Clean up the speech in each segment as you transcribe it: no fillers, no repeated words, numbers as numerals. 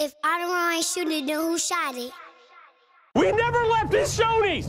If Adderall ain't shooting it, then who shot it? We never left his Shoney's!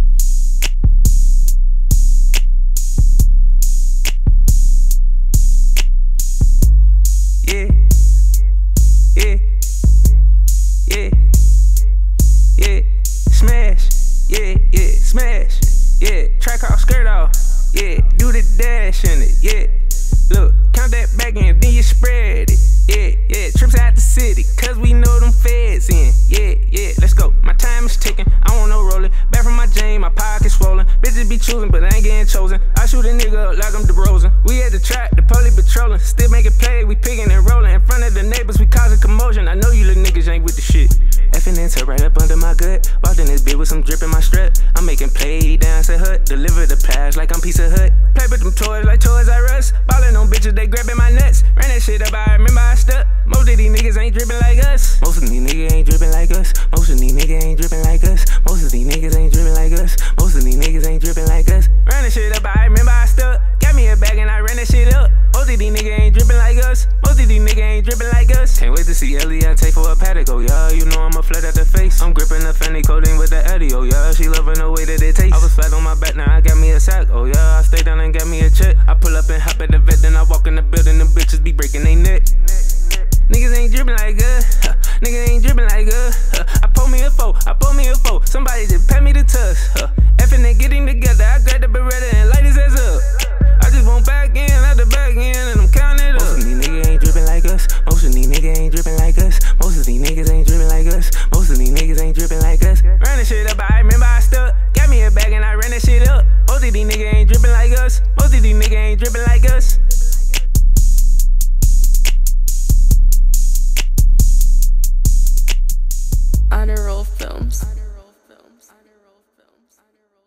Yeah, yeah, yeah, yeah, smash, yeah, yeah, smash, yeah, track off, skirt off, yeah, do the dash in it, yeah, look, count that back in, then you spread it, yeah, yeah, trips out the city, cause we know them feds in, yeah, yeah, let's go, my time is ticking, I want no rolling, back from my chain, my pocket's swollen, bitches be choosing, but I ain't getting chosen, I shoot a nigga up like I'm DeRozan, we at the track, the police patrolling, still making play, we picking and rolling, in front of the neighbors, we causing commotion, I know you little niggas ain't with the shit. Effing into right up under my gut. Walked in this bitch with some drip in my strut. I'm making play down to hut. Deliver the pass like I'm Pizza Hut. Play with them toys like Toys R Us. Ballin' on bitches, they grabbing my nuts. Ran that shit up, I remember I stuck. Most of these niggas ain't drippin' like us. Most of these niggas ain't drippin' like us. Most of these niggas ain't drippin' like us. Most of these niggas ain't drippin' like us. Most of these niggas ain't drippin' like us. Ran that shit up, I remember I stuck. Got me a bag and I ran that shit up. Most of these niggas ain't drippin' like us. Most of these niggas ain't drippin' like us. Can't wait to see Eliante for a paddock, oh yeah. You know I'm a flat at the face. I'm gripping the Fanny codeine with the Eddie, oh yeah. She loving the way that it tastes. I was flat on my back, now I got me a sack, oh yeah. I stay down and got me a check. I pull up and hop at the vet, then I walk in the building. Them bitches be breaking they neck. Niggas ain't drippin' like us. Niggas ain't drippin' like us. I pull me a foe, I pull me a foe. Somebody just pat me the tuss. Effing and getting together. I grab the Beretta and light his ass up. I just want back in, out the back in, and I'm counting it up. Most of these niggas ain't drippin' like us. Most of these niggas ain't drippin' like us. Most of these niggas ain't drippin' like us. Most of these niggas ain't drippin' like us. Ran that shit up, I remember I stuck. Got me a bag and I ran that shit up. Most of these niggas ain't drippin' like us. Most of these niggas ain't drippin' like us. Adderall Films.